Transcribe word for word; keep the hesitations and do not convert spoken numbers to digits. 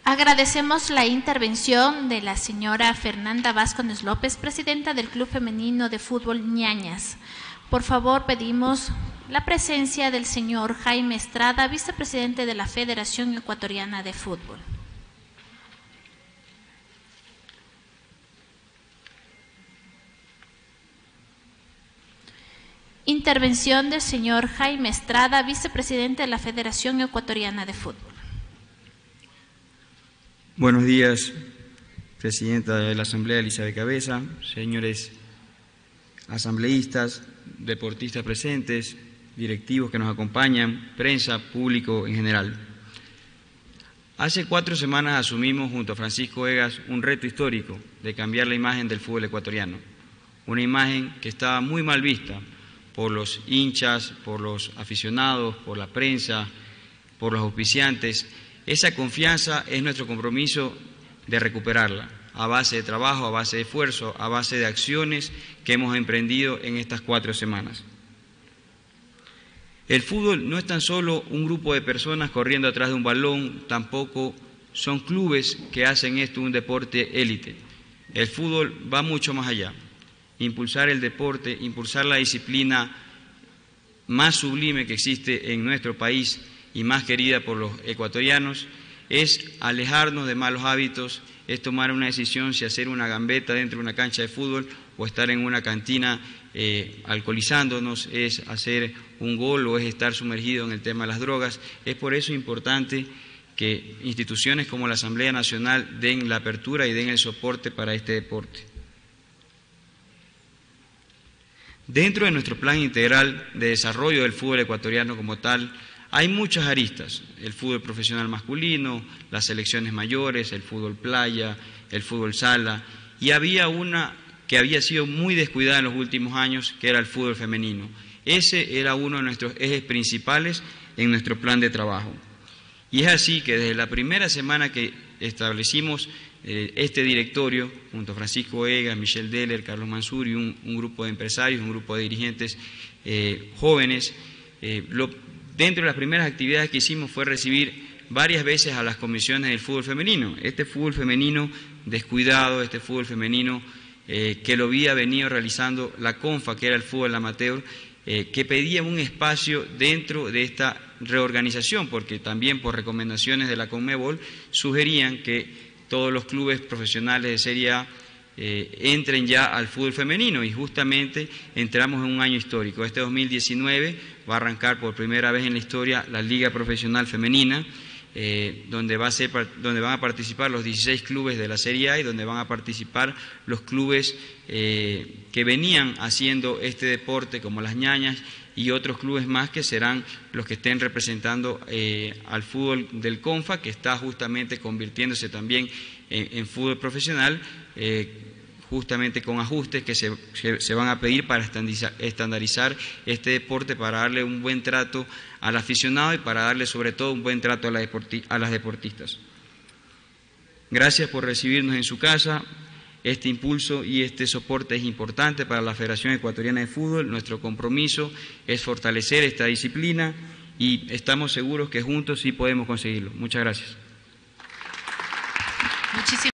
Agradecemos la intervención de la señora Fernanda Vázquez López, presidenta del Club Femenino de Fútbol Ñañas. Por favor, pedimos la presencia del señor Jaime Estrada, vicepresidente de la Federación Ecuatoriana de Fútbol. Intervención del señor Jaime Estrada, vicepresidente de la Federación Ecuatoriana de Fútbol. Buenos días, presidenta de la Asamblea Elizabeth Cabeza, señores asambleístas, deportistas presentes, directivos que nos acompañan, prensa, público en general. Hace cuatro semanas asumimos junto a Francisco Egas un reto histórico de cambiar la imagen del fútbol ecuatoriano, una imagen que estaba muy mal vista por los hinchas, por los aficionados, por la prensa, por los auspiciantes. Esa confianza es nuestro compromiso de recuperarla, a base de trabajo, a base de esfuerzo, a base de acciones que hemos emprendido en estas cuatro semanas. El fútbol no es tan solo un grupo de personas corriendo atrás de un balón, tampoco son clubes que hacen esto un deporte élite. El fútbol va mucho más allá. Impulsar el deporte, impulsar la disciplina más sublime que existe en nuestro país y más querida por los ecuatorianos, es alejarnos de malos hábitos, es tomar una decisión si hacer una gambeta dentro de una cancha de fútbol o estar en una cantina eh, alcoholizándonos, es hacer un gol o es estar sumergido en el tema de las drogas. Es por eso importante que instituciones como la Asamblea Nacional den la apertura y den el soporte para este deporte. Dentro de nuestro plan integral de desarrollo del fútbol ecuatoriano como tal, hay muchas aristas: el fútbol profesional masculino, las selecciones mayores, el fútbol playa, el fútbol sala, y había una que había sido muy descuidada en los últimos años, que era el fútbol femenino. Ese era uno de nuestros ejes principales en nuestro plan de trabajo. Y es así que desde la primera semana que establecimos eh, este directorio, junto a Francisco Egas, Michelle Deller, Carlos Mansuri, un, un grupo de empresarios, un grupo de dirigentes eh, jóvenes, eh, lo, dentro de las primeras actividades que hicimos fue recibir varias veces a las comisiones del fútbol femenino. Este fútbol femenino descuidado, este fútbol femenino eh, que lo había venido realizando la CONFA, que era el fútbol amateur, eh, que pedía un espacio dentro de esta reorganización, porque también por recomendaciones de la CONMEBOL sugerían que todos los clubes profesionales de Serie A eh, entren ya al fútbol femenino, y justamente entramos en un año histórico. Este dos mil diecinueve va a arrancar por primera vez en la historia la Liga Profesional Femenina, eh, donde, va a ser, donde van a participar los dieciséis clubes de la Serie A y donde van a participar los clubes eh, que venían haciendo este deporte, como las Ñañas, y otros clubes más que serán los que estén representando eh, al fútbol del CONFA, que está justamente convirtiéndose también en, en fútbol profesional, eh, justamente con ajustes que se, que se van a pedir para estandarizar, estandarizar este deporte, para darle un buen trato al aficionado y para darle sobre todo un buen trato a, la deporti, a las deportistas. Gracias por recibirnos en su casa. Este impulso y este soporte es importante para la Federación Ecuatoriana de Fútbol. Nuestro compromiso es fortalecer esta disciplina y estamos seguros que juntos sí podemos conseguirlo. Muchas gracias. Muchísimas